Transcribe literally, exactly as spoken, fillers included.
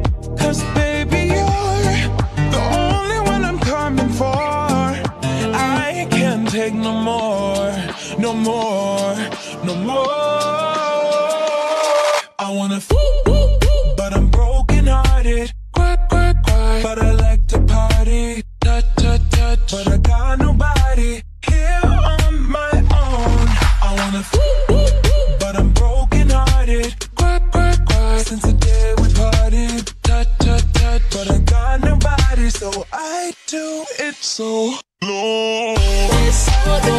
Cause baby, you're the only one I'm coming for. I can't take no more, no more, no more. I wanna f, but I'm broken hearted. Cry, cry, cry, but I like to party. Touch, touch, touch, but I got nobody here on my own. I wanna f, but I'm broken hearted. Cry, cry, cry, since the day we parted. Touch, touch, touch, but I got nobody, so I do it so low.